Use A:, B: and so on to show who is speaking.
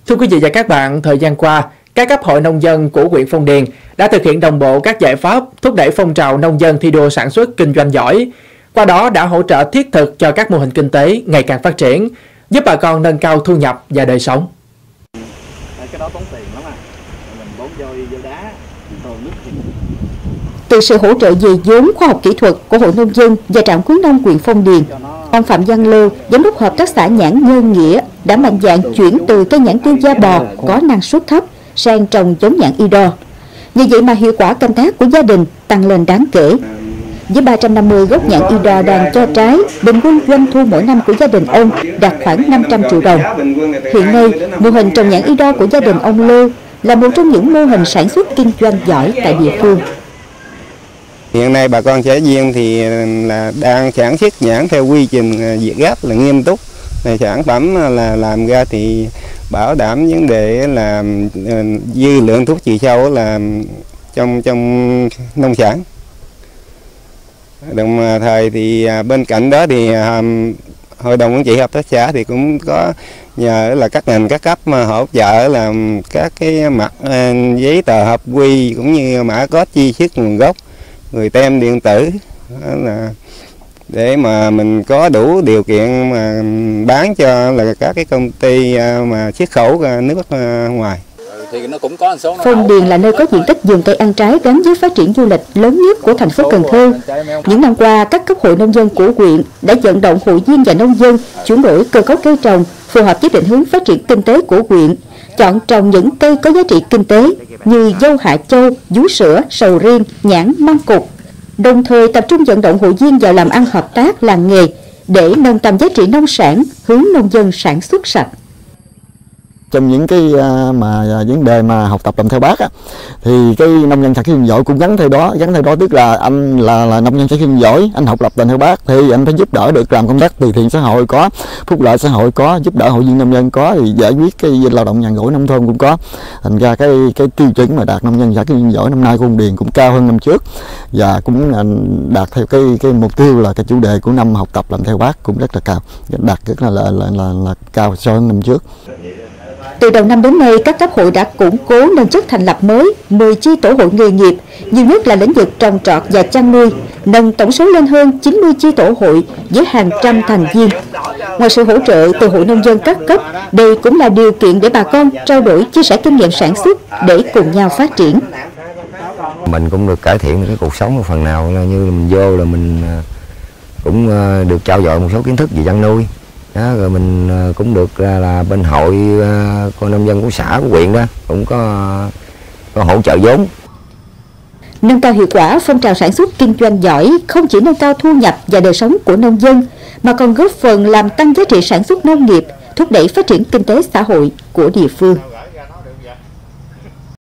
A: Thưa quý vị và các bạn, thời gian qua, các cấp hội nông dân của huyện Phong Điền đã thực hiện đồng bộ các giải pháp thúc đẩy phong trào nông dân thi đua sản xuất kinh doanh giỏi. Qua đó đã hỗ trợ thiết thực cho các mô hình kinh tế ngày càng phát triển, giúp bà con nâng cao thu nhập và đời sống.
B: Từ sự hỗ trợ về vốn khoa học kỹ thuật của Hội Nông dân và Trạm khuyến nông huyện Phong Điền, ông Phạm Văn Lưu, giám đốc hợp tác xã nhãn Nhân Nghĩa đã mạnh dạn chuyển từ cây nhãn tiên da bò có năng suất thấp sang trồng giống nhãn Idor. Như vậy mà hiệu quả canh tác của gia đình tăng lên đáng kể. Với 350 gốc nhãn Idor đang cho trái, bình quân doanh thu mỗi năm của gia đình ông đạt khoảng 500 triệu đồng. Hiện nay, mô hình trồng nhãn Idor của gia đình ông Lưu là một trong những mô hình sản xuất kinh doanh giỏi tại địa phương.
C: Hiện nay bà con xã Viên thì là đang sản xuất nhãn theo quy trình Việt Gáp là nghiêm túc. Sản phẩm là làm ra thì bảo đảm vấn đề là dư lượng thuốc trừ sâu là trong nông sản. Đồng thời thì bên cạnh đó thì Hội đồng Quản trị Hợp tác xã thì cũng có nhờ là các ngành các cấp hỗ trợ làm các cái mặt giấy tờ hợp quy cũng như mã code truy xuất nguồn gốc, người tem điện tử là để mà mình có đủ điều kiện mà bán cho là các cái công ty mà xuất khẩu ra nước ngoài.
B: Phong Điền là nơi có diện tích vườn cây ăn trái gắn với phát triển du lịch lớn nhất của thành phố Cần Thơ. Những năm qua, các cấp hội nông dân của huyện đã vận động hội viên và nông dân chuyển đổi cơ cấu cây trồng phù hợp với định hướng phát triển kinh tế của huyện, chọn trồng những cây có giá trị kinh tế như dâu Hạ Châu, vú sữa, sầu riêng, nhãn, măng cụt. Đồng thời tập trung vận động hội viên vào làm ăn hợp tác làng nghề để nâng tầm giá trị nông sản, hướng nông dân sản xuất sạch.
D: Trong những cái vấn đề mà học tập làm theo bác á, thì cái nông dân sản xuất giỏi cũng gắn theo đó tức là anh là nông dân sản xuất giỏi, anh học lập làm theo bác thì anh phải giúp đỡ được, làm công tác từ thiện xã hội có, phúc lợi xã hội có, giúp đỡ hội viên nông dân có, thì giải quyết cái lao động nhàn rỗi nông thôn cũng có. Thành ra cái tiêu chuẩn mà đạt nông dân sản xuất giỏi năm nay của Phong Điền cũng cao hơn năm trước và cũng đạt theo cái mục tiêu là cái chủ đề của năm học tập làm theo bác cũng rất là cao, đạt rất là cao so với năm trước.
B: Từ đầu năm đến nay, các cấp hội đã củng cố nâng chất thành lập mới 10 chi tổ hội nghề nghiệp, nhiều nhất là lĩnh vực trồng trọt và chăn nuôi, nâng tổng số lên hơn 90 chi tổ hội với hàng trăm thành viên. Ngoài sự hỗ trợ từ hội nông dân các cấp, đây cũng là điều kiện để bà con trao đổi, chia sẻ kinh nghiệm sản xuất để cùng nhau phát triển.
E: Mình cũng được cải thiện cái cuộc sống một phần nào, là như mình vô là mình cũng được trao dồi một số kiến thức về chăn nuôi. Đó, rồi mình cũng được là bên hội con nông dân của xã của huyện đó cũng có hỗ trợ vốn.
B: Nâng cao hiệu quả phong trào sản xuất kinh doanh giỏi không chỉ nâng cao thu nhập và đời sống của nông dân mà còn góp phần làm tăng giá trị sản xuất nông nghiệp, thúc đẩy phát triển kinh tế xã hội của địa phương.